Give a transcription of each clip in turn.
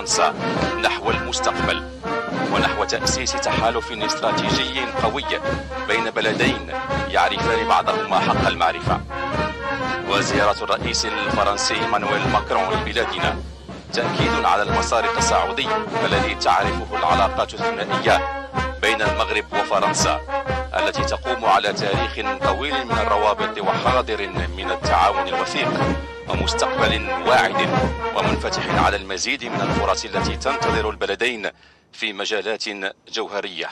وفرنسا نحو المستقبل ونحو تأسيس تحالف استراتيجي قوي بين بلدين يعرفان بعضهما حق المعرفة. وزيارة الرئيس الفرنسي إيمانويل ماكرون لبلادنا تأكيد على المسار التصاعدي الذي تعرفه العلاقات الثنائية بين المغرب وفرنسا، التي تقوم على تاريخ طويل من الروابط وحاضر من التعاون الوثيق ومستقبل واعد ومنفتح على المزيد من الفرص التي تنتظر البلدين في مجالات جوهرية.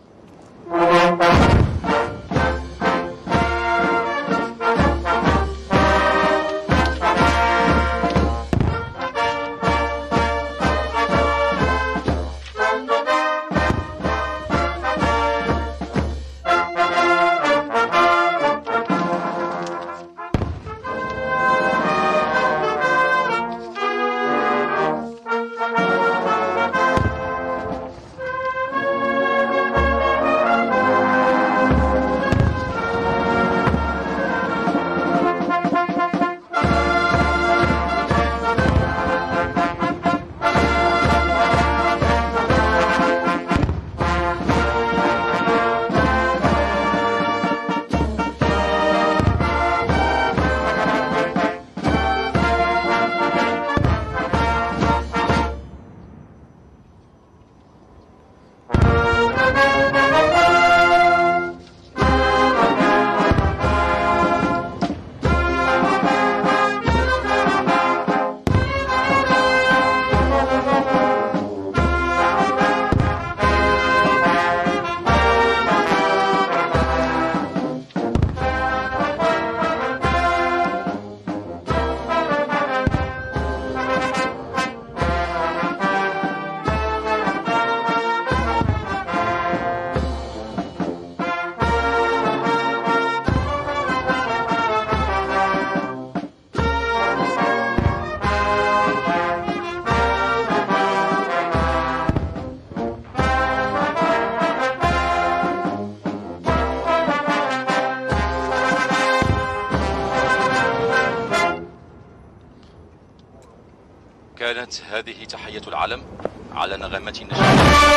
كانت هذه تحية العلم على نغمة النشيد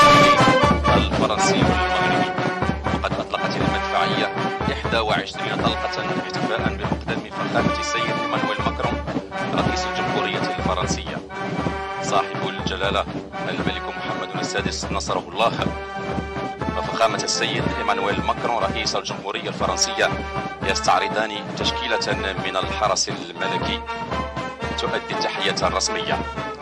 الفرنسي والمغربي، وقد أطلقت المدفعية 21 طلقة احتفاء بمقدم فخامة السيد إيمانويل ماكرون رئيس الجمهورية الفرنسية صاحب الجلالة الملك محمد السادس نصره الله. وفخامة السيد إيمانويل ماكرون رئيس الجمهورية الفرنسية يستعرضان تشكيلة من الحرس الملكي تؤدي التحية الرسمية.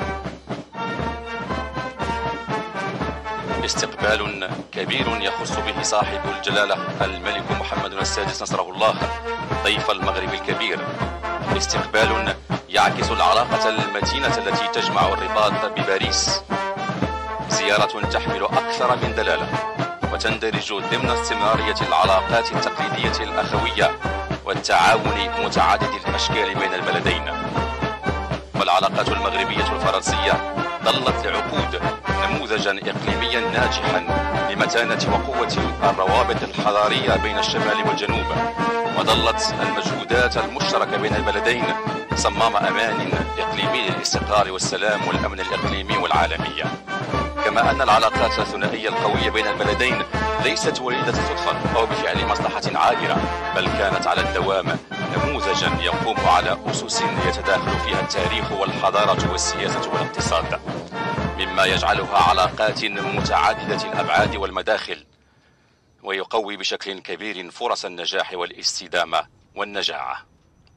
استقبال كبير يخص به صاحب الجلالة الملك محمد السادس نصره الله ضيف المغرب الكبير، استقبال يعكس العلاقة المتينة التي تجمع الرباط بباريس، زيارة تحمل أكثر من دلالة وتندرج ضمن استمرارية العلاقات التقليدية الأخوية والتعاون متعدد الأشكال بين البلدين. والعلاقات المغربية الفرنسية ظلت لعقود نموذجا إقليميا ناجحا لمتانة وقوة الروابط الحضارية بين الشمال والجنوب، وظلت المجهودات المشتركة بين البلدين صمام أمان إقليمي للاستقرار والسلام والأمن الإقليمي والعالمي. كما أن العلاقات الثنائية القوية بين البلدين ليست وليدة صدفة أو بفعل مصلحة عابرة، بل كانت على الدوام نموذجا يقوم على أسس يتداخل فيها التاريخ والحضارة والسياسة والاقتصاد، مما يجعلها علاقات متعددة الأبعاد والمداخل، ويقوي بشكل كبير فرص النجاح والاستدامة والنجاعة،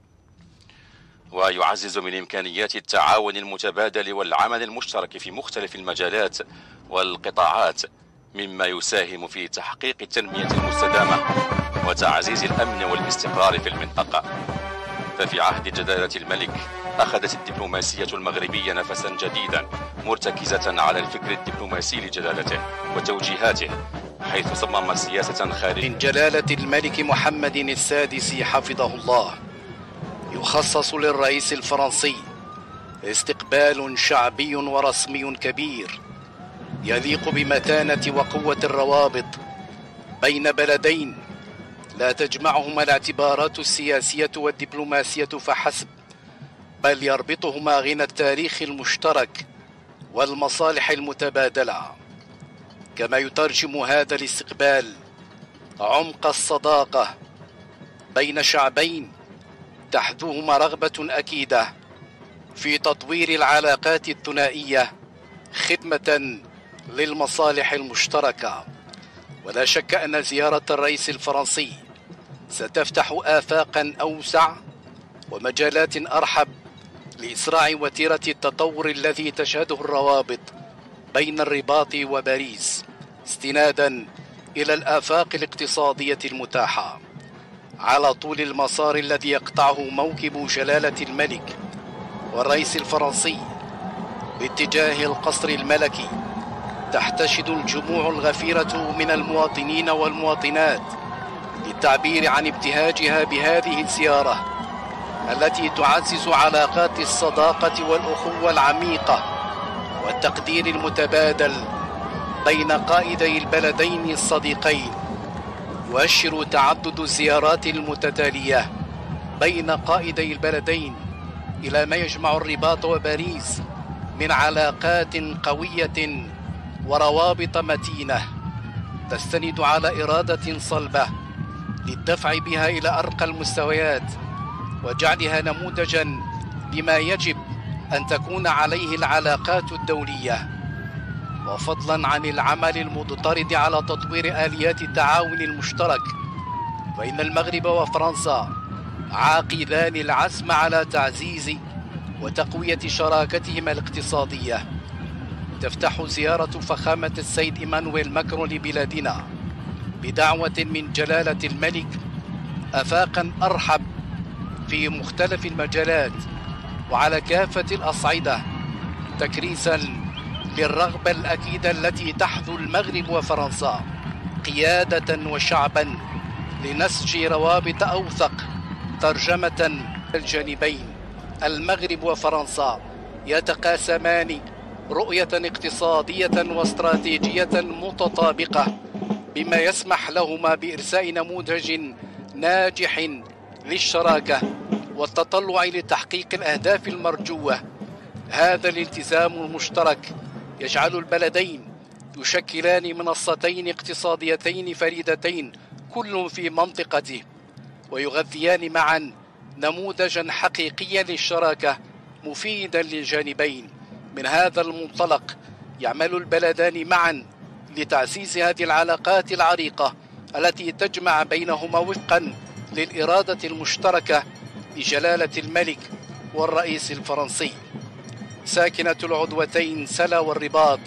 ويعزز من إمكانيات التعاون المتبادل والعمل المشترك في مختلف المجالات والقطاعات، مما يساهم في تحقيق التنمية المستدامة وتعزيز الأمن والاستقرار في المنطقة. ففي عهد جلالة الملك أخذت الدبلوماسية المغربية نفسا جديدا مرتكزة على الفكر الدبلوماسي لجلالته وتوجيهاته، حيث صمم سياسة خارجية من جلالة الملك محمد السادس حفظه الله يخصص للرئيس الفرنسي استقبال شعبي ورسمي كبير يليق بمتانة وقوة الروابط بين بلدين لا تجمعهما الاعتبارات السياسية والدبلوماسية فحسب، بل يربطهما غنى التاريخ المشترك والمصالح المتبادلة. كما يترجم هذا الاستقبال عمق الصداقة بين شعبين تحدوهما رغبة أكيدة في تطوير العلاقات الثنائية خدمة للمصالح المشتركة. ولا شك أن زيارة الرئيس الفرنسي ستفتح آفاقا أوسع ومجالات أرحب لإسراع وتيرة التطور الذي تشهده الروابط بين الرباط وباريس، استنادا إلى الآفاق الاقتصادية المتاحة على طول المسار الذي يقطعه موكب جلالة الملك والرئيس الفرنسي باتجاه القصر الملكي. تحتشد الجموع الغفيرة من المواطنين والمواطنات للتعبير عن ابتهاجها بهذه الزيارة التي تعزز علاقات الصداقة والأخوة العميقة والتقدير المتبادل بين قائدي البلدين الصديقين. يؤشر تعدد الزيارات المتتالية بين قائدي البلدين إلى ما يجمع الرباط وباريس من علاقات قوية وروابط متينة تستند على إرادة صلبة للدفع بها إلى أرقى المستويات وجعلها نموذجا لما يجب أن تكون عليه العلاقات الدولية. وفضلا عن العمل المضطرد على تطوير آليات التعاون المشترك، فإن المغرب وفرنسا عاقدان العزم على تعزيز وتقوية شراكتهما الاقتصادية. تفتح زيارة فخامة السيد إيمانويل ماكرون لبلادنا بدعوة من جلالة الملك آفاقا أرحب في مختلف المجالات وعلى كافة الأصعدة، تكريسا للرغبة الأكيدة التي تحظو المغرب وفرنسا قيادة وشعبا لنسج روابط أوثق ترجمة الجانبين. المغرب وفرنسا يتقاسمان رؤية اقتصادية واستراتيجية متطابقة بما يسمح لهما بإرساء نموذج ناجح للشراكة والتطلع لتحقيق الأهداف المرجوة. هذا الالتزام المشترك يجعل البلدين يشكلان منصتين اقتصاديتين فريدتين كل في منطقته، ويغذيان معا نموذجا حقيقيا للشراكة مفيدا للجانبين. من هذا المنطلق يعمل البلدان معا لتعزيز هذه العلاقات العريقة التي تجمع بينهما وفقا للإرادة المشتركة لجلالة الملك والرئيس الفرنسي. ساكنة العدوتين سلا والرباط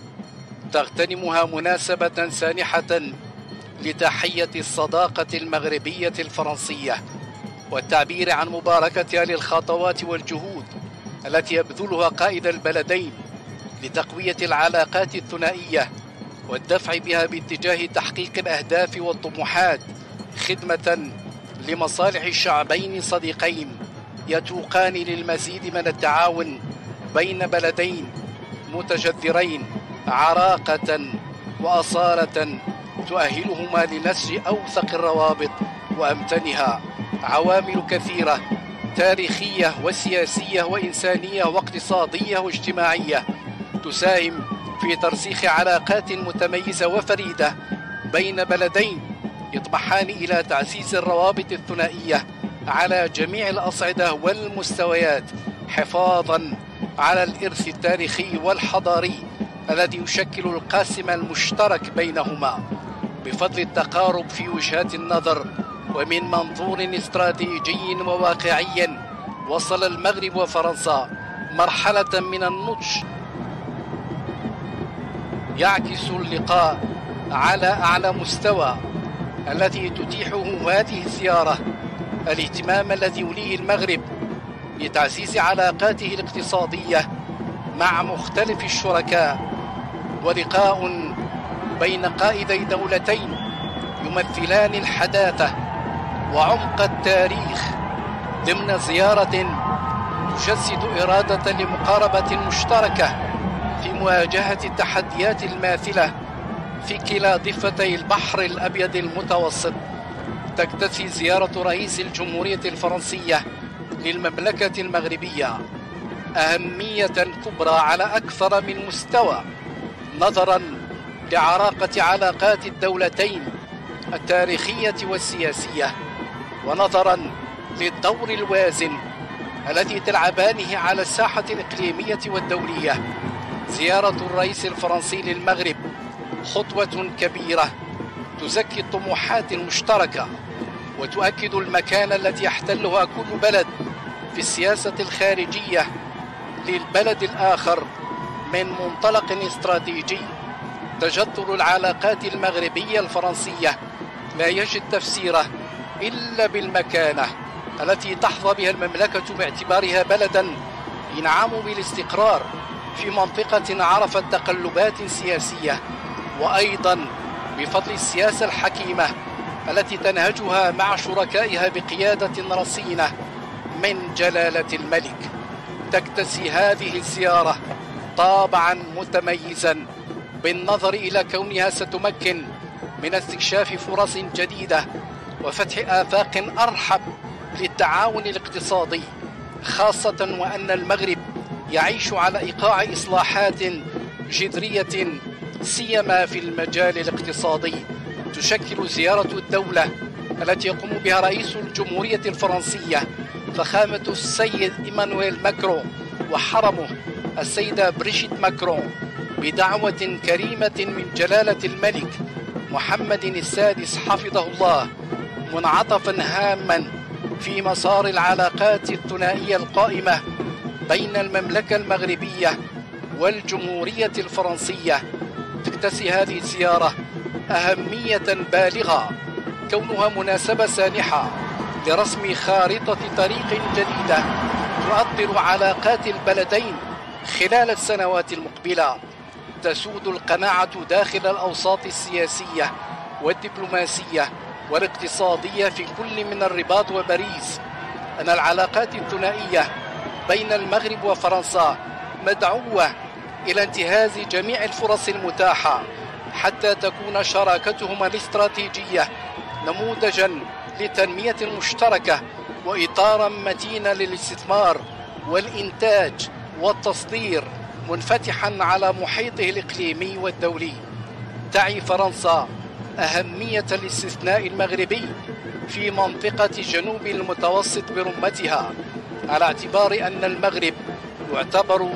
تغتنمها مناسبة سانحة لتحية الصداقة المغربية الفرنسية والتعبير عن مباركتها للخطوات والجهود التي يبذلها قائد البلدين لتقوية العلاقات الثنائية والدفع بها باتجاه تحقيق الأهداف والطموحات خدمة لمصالح الشعبين صديقين يتوقان للمزيد من التعاون بين بلدين متجذرين عراقة وأصالة تؤهلهما لنسج أوثق الروابط وأمتنها. عوامل كثيرة تاريخية وسياسية وإنسانية واقتصادية واجتماعية تساهم في ترسيخ علاقات متميزة وفريدة بين بلدين يطمحان إلى تعزيز الروابط الثنائية على جميع الأصعدة والمستويات، حفاظا على الإرث التاريخي والحضاري الذي يشكل القاسم المشترك بينهما. بفضل التقارب في وجهات النظر ومن منظور استراتيجي وواقعي، وصل المغرب وفرنسا مرحلة من النضج يعكس اللقاء على أعلى مستوى التي تتيحه هذه الزيارة الاهتمام الذي يوليه المغرب لتعزيز علاقاته الاقتصادية مع مختلف الشركاء، ولقاء بين قائدي دولتين يمثلان الحداثة وعمق التاريخ ضمن زيارة تجسد إرادة لمقاربة مشتركة في مواجهة التحديات الماثلة في كلا ضفتي البحر الأبيض المتوسط. تكتفي زيارة رئيس الجمهورية الفرنسية للمملكة المغربية أهمية كبرى على أكثر من مستوى، نظرا لعراقة علاقات الدولتين التاريخية والسياسية، ونظرا للدور الوازن الذي تلعبانه على الساحة الإقليمية والدولية. زيارة الرئيس الفرنسي للمغرب خطوة كبيرة تزكي الطموحات المشتركة وتؤكد المكانة التي يحتلها كل بلد في السياسة الخارجية للبلد الآخر من منطلق استراتيجي. تجذر العلاقات المغربية الفرنسية لا يجد تفسيره إلا بالمكانة التي تحظى بها المملكة باعتبارها بلدا ينعم بالاستقرار في منطقة عرفت تقلبات سياسية، وأيضا بفضل السياسة الحكيمة التي تنهجها مع شركائها بقيادة رصينة من جلالة الملك. تكتسي هذه الزيارة طابعا متميزا بالنظر إلى كونها ستمكن من استكشاف فرص جديدة وفتح آفاق أرحب للتعاون الاقتصادي، خاصة وأن المغرب يعيش على إيقاع إصلاحات جذرية سيما في المجال الاقتصادي. تشكل زيارة الدولة التي يقوم بها رئيس الجمهورية الفرنسية فخامة السيد إيمانويل ماكرون وحرمه السيدة بريجيت ماكرون بدعوة كريمة من جلالة الملك محمد السادس حفظه الله، منعطفا هاما في مسار العلاقات الثنائية القائمة بين المملكة المغربية والجمهورية الفرنسية. تكتسي هذه الزيارة أهمية بالغة كونها مناسبة سانحة لرسم خارطة طريق جديدة تؤطر علاقات البلدين خلال السنوات المقبلة. تسود القناعة داخل الأوساط السياسية والدبلوماسية والاقتصادية في كل من الرباط وباريس أن العلاقات الثنائية بين المغرب وفرنسا مدعوة إلى انتهاز جميع الفرص المتاحة حتى تكون شراكتهما الاستراتيجية نموذجا لتنمية مشتركة وإطارا متينا للاستثمار والإنتاج والتصدير منفتحا على محيطه الإقليمي والدولي. تعي فرنسا أهمية الاستثناء المغربي في منطقة جنوب المتوسط برمتها، على اعتبار أن المغرب يعتبر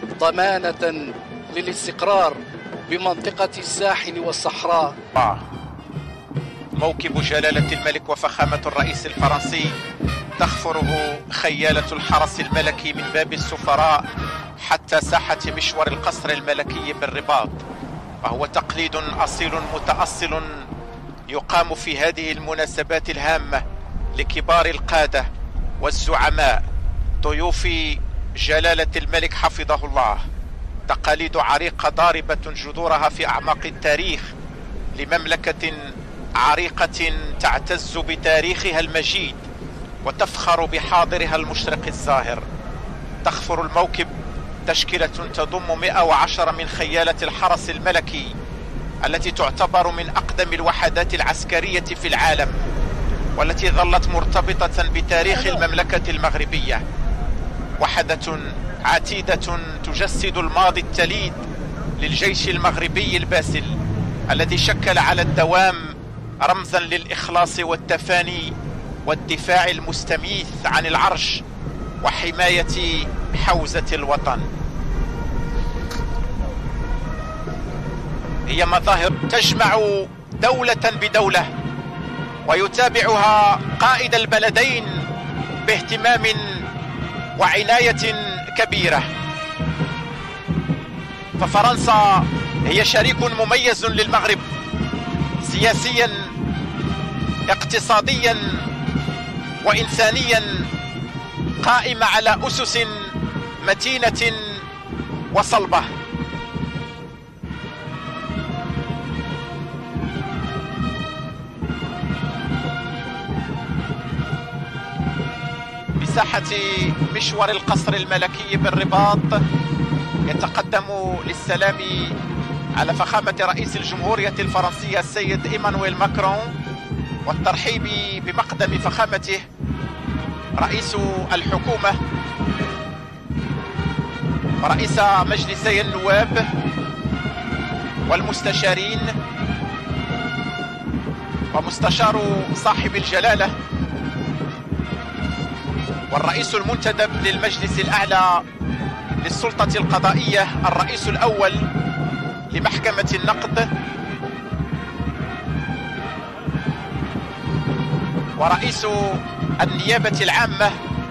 ضمانة للاستقرار بمنطقة الساحل والصحراء. موكب جلالة الملك وفخامة الرئيس الفرنسي تخفره خيالة الحرس الملكي من باب السفراء حتى ساحة مشوار القصر الملكي بالرباط، وهو تقليد أصيل متأصل يقام في هذه المناسبات الهامة لكبار القادة والزعماء ضيوف جلالة الملك حفظه الله. تقاليد عريقة ضاربة جذورها في أعماق التاريخ لمملكة عريقة تعتز بتاريخها المجيد وتفخر بحاضرها المشرق الزاهر. تخفر الموكب تشكيلة تضم 110 من خيالة الحرس الملكي التي تعتبر من أقدم الوحدات العسكرية في العالم، والتي ظلت مرتبطة بتاريخ المملكة المغربية. وحدة عتيدة تجسد الماضي التليد للجيش المغربي الباسل الذي شكل على الدوام رمزا للإخلاص والتفاني والدفاع المستميت عن العرش وحماية حوزة الوطن. هي مظاهر تجمع دولة بدولة ويتابعها قائد البلدين باهتمام وعناية كبيرة. ففرنسا هي شريك مميز للمغرب سياسيا اقتصاديا وإنسانيا، قائمة على أسس متينة وصلبة. بساحة مشوار القصر الملكي بالرباط يتقدم للسلام على فخامة رئيس الجمهورية الفرنسية السيد إيمانويل ماكرون، والترحيب بمقدم فخامته رئيس الحكومة ورئيس مجلسي النواب والمستشارين ومستشار صاحب الجلالة والرئيس المنتدب للمجلس الأعلى للسلطة القضائية، الرئيس الأول لمحكمة النقد، ورئيس النيابة العامة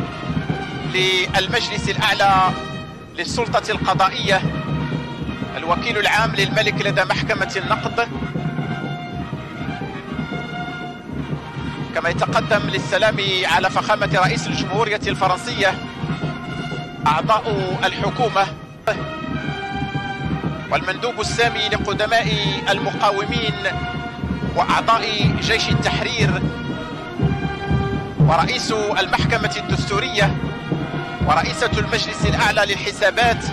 للمجلس الأعلى للسلطة القضائية، الوكيل العام للملك لدى محكمة النقد، كما يتقدم للسلام على فخامة رئيس الجمهورية الفرنسية أعضاء الحكومة والمندوب السامي لقدماء المقاومين وأعضاء جيش التحرير ورئيس المحكمة الدستورية ورئيسة المجلس الأعلى للحسابات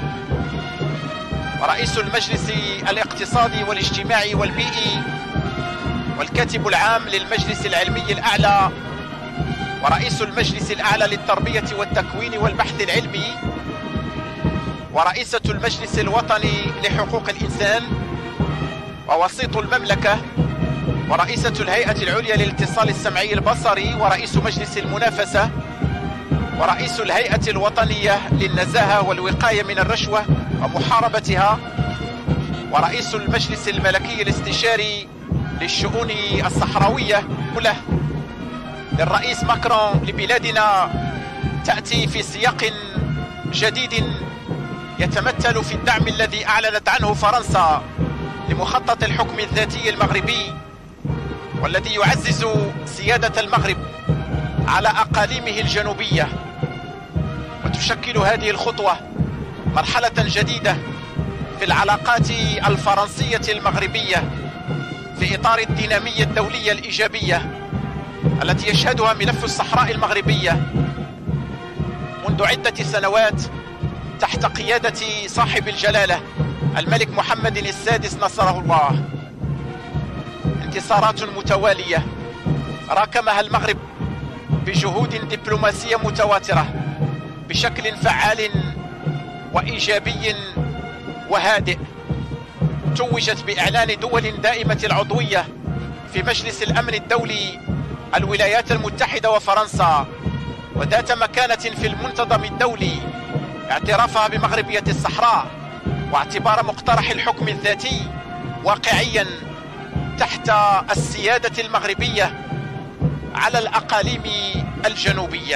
ورئيس المجلس الاقتصادي والاجتماعي والبيئي والكاتب العام للمجلس العلمي الأعلى ورئيس المجلس الأعلى للتربية والتكوين والبحث العلمي ورئيسة المجلس الوطني لحقوق الإنسان ووسيط المملكة ورئيسة الهيئة العليا للاتصال السمعي البصري ورئيس مجلس المنافسة ورئيس الهيئة الوطنية للنزاهة والوقاية من الرشوة ومحاربتها ورئيس المجلس الملكي الاستشاري للشؤون الصحراوية كله للرئيس ماكرون لبلادنا تأتي في سياق جديد يتمثل في الدعم الذي أعلنت عنه فرنسا لمخطط الحكم الذاتي المغربي والذي يعزز سيادة المغرب على أقاليمه الجنوبية، وتشكل هذه الخطوة مرحلة جديدة في العلاقات الفرنسية المغربية في إطار الدينامية الدولية الإيجابية التي يشهدها ملف الصحراء المغربية منذ عدة سنوات تحت قيادة صاحب الجلالة الملك محمد السادس نصره الله. انتصارات متوالية راكمها المغرب بجهود دبلوماسية متواترة بشكل فعال وإيجابي وهادئ، توجت بإعلان دول دائمة العضوية في مجلس الأمن الدولي الولايات المتحدة وفرنسا وذات مكانة في المنتظم الدولي، اعترافها بمغربية الصحراء واعتبار مقترح الحكم الذاتي واقعيا تحت السيادة المغربية على الأقاليم الجنوبية.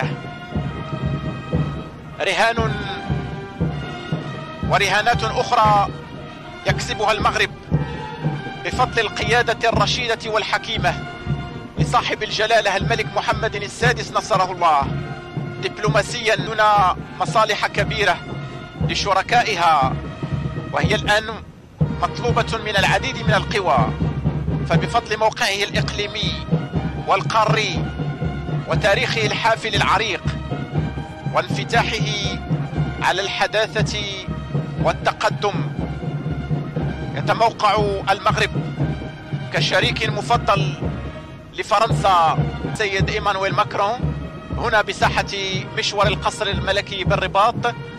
رهان ورهانات أخرى يكسبها المغرب بفضل القيادة الرشيدة والحكيمة لصاحب الجلالة الملك محمد السادس نصره الله، دبلوماسيا دون مصالح كبيرة لشركائها، وهي الآن مطلوبة من العديد من القوى، فبفضل موقعه الإقليمي والقاري وتاريخه الحافل العريق وانفتاحه على الحداثة والتقدم يتموقع المغرب كشريك مفضل لفرنسا سيد إيمانويل ماكرون هنا بساحة مشوار القصر الملكي بالرباط.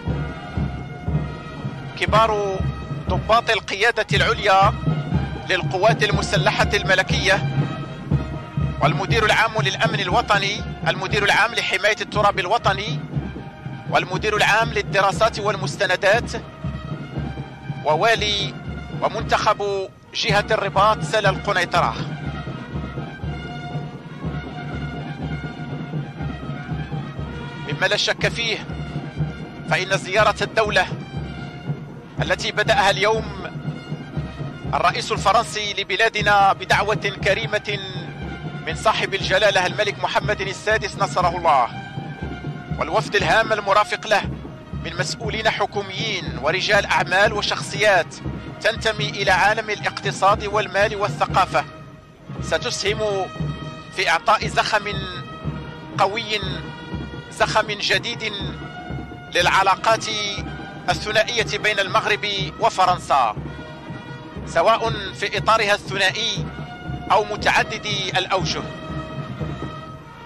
كبار ضباط القيادة العليا للقوات المسلحة الملكية والمدير العام للأمن الوطني، المدير العام لحماية التراب الوطني، والمدير العام للدراسات والمستندات، ووالي ومنتخب جهة الرباط سلا القنيطرة. مما لا شك فيه فإن زيارة الدولة التي بدأها اليوم الرئيس الفرنسي لبلادنا بدعوة كريمة من صاحب الجلالة الملك محمد السادس نصره الله والوفد الهام المرافق له من مسؤولين حكوميين ورجال أعمال وشخصيات تنتمي إلى عالم الاقتصاد والمال والثقافة ستسهم في إعطاء زخم قوي، زخم جديد للعلاقات الثنائية بين المغرب وفرنسا، سواء في إطارها الثنائي أو متعدد الأوجه.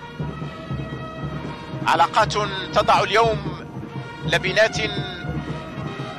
علاقات تضع اليوم لبنات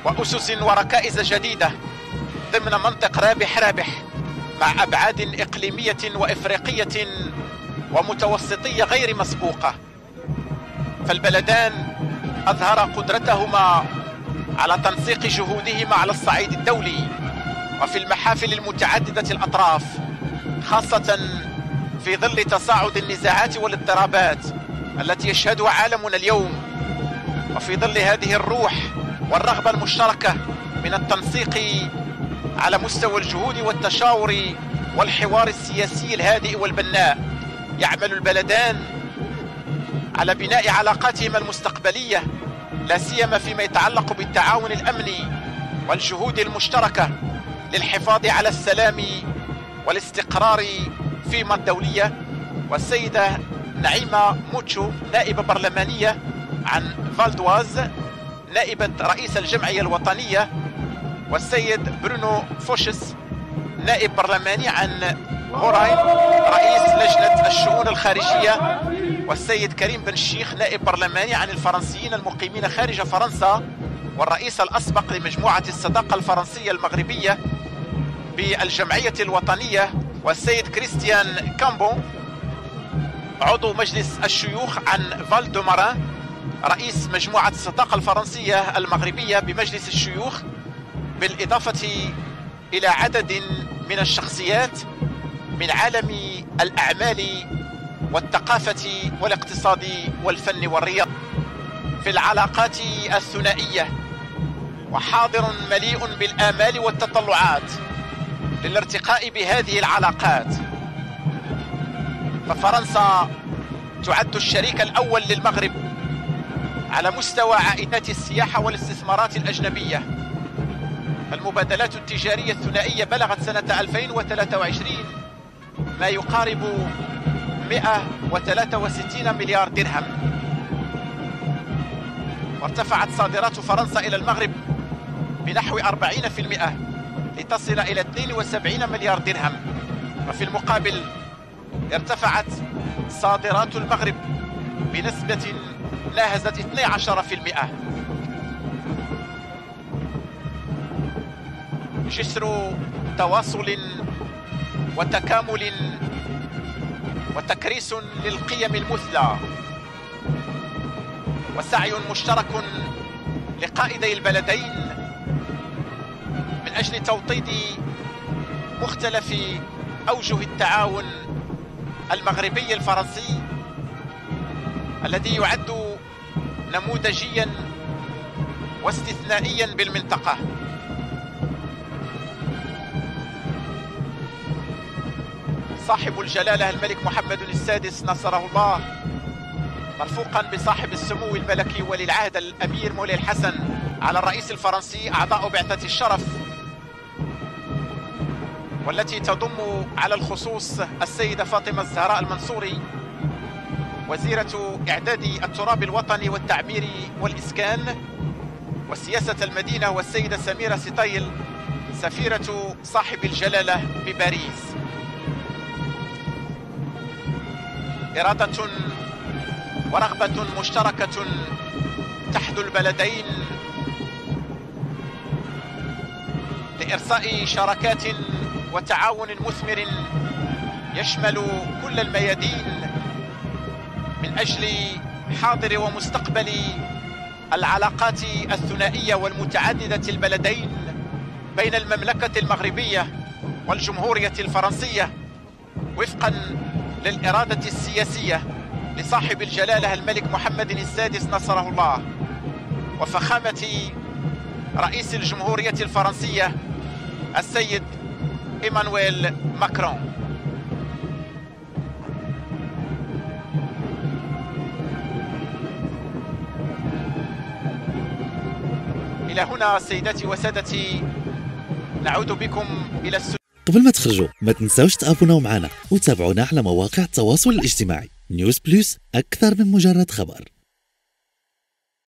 وأسس وركائز جديدة ضمن منطق رابح مع أبعاد إقليمية وإفريقية ومتوسطية غير مسبوقة. فالبلدان أظهر قدرتهما على تنسيق جهودهما على الصعيد الدولي وفي المحافل المتعددة الأطراف، خاصة في ظل تصاعد النزاعات والاضطرابات التي يشهدها عالمنا اليوم، وفي ظل هذه الروح والرغبة المشتركة من التنسيق على مستوى الجهود والتشاور والحوار السياسي الهادئ والبناء، يعمل البلدان على بناء علاقاتهما المستقبلية، لا سيما فيما يتعلق بالتعاون الأمني والجهود المشتركة للحفاظ على السلام والاستقرار فيما الدولية. والسيدة نعيمة موتشو نائبة برلمانية عن فالدواز نائبة رئيس الجمعية الوطنية، والسيد برونو فوشس نائب برلماني عن غوراين رئيس لجنة الشؤون الخارجية، والسيد كريم بن الشيخ نائب برلماني عن الفرنسيين المقيمين خارج فرنسا والرئيس الأسبق لمجموعة الصداقة الفرنسية المغربية بالجمعية الوطنية، والسيد كريستيان كامبون عضو مجلس الشيوخ عن فال دو ماران رئيس مجموعة الصداقة الفرنسية المغربية بمجلس الشيوخ، بالإضافة إلى عدد من الشخصيات من عالم الأعمال والثقافة والاقتصاد والفن والرياضة. في العلاقات الثنائية وحاضر مليء بالآمال والتطلعات للارتقاء بهذه العلاقات، ففرنسا تعد الشريك الأول للمغرب على مستوى عائدات السياحة والاستثمارات الأجنبية. المبادلات التجارية الثنائية بلغت سنة 2023 ما يقارب 163 مليار درهم، وارتفعت صادرات فرنسا إلى المغرب بنحو 40% لتصل إلى 72 مليار درهم، وفي المقابل ارتفعت صادرات المغرب بنسبة ناهزت 12%. جسر تواصل وتكامل وتكريس للقيم المثلى، وسعي مشترك لقائدي البلدين من أجل توطيد مختلف أوجه التعاون المغربي الفرنسي الذي يعد نموذجيا واستثنائيا بالمنطقة. صاحب الجلالة الملك محمد السادس نصره الله، مرفوقا بصاحب السمو الملكي ولي العهد الأمير مولاي الحسن، على الرئيس الفرنسي، أعضاء بعثة الشرف، والتي تضم على الخصوص السيدة فاطمة الزهراء المنصوري وزيرة إعداد التراب الوطني والتعمير والإسكان وسياسة المدينة، والسيدة سميرة سطيل سفيرة صاحب الجلالة بباريس. إرادة ورغبة مشتركة تحدو البلدين لإرساء شراكات وتعاون مثمر يشمل كل الميادين من أجل حاضر ومستقبل العلاقات الثنائية والمتعددة البلدين بين المملكة المغربية والجمهورية الفرنسية، وفقا للإرادة السياسية لصاحب الجلالة الملك محمد السادس نصره الله وفخامة رئيس الجمهورية الفرنسية السيد إيمانويل ماكرون. إلى هنا سيداتي وسادتي نعود بكم إلى قبل ما تخرجوا ما تنساوش تابوناو معنا وتابعونا على مواقع التواصل الاجتماعي. نيوز بلس، أكثر من مجرد خبر.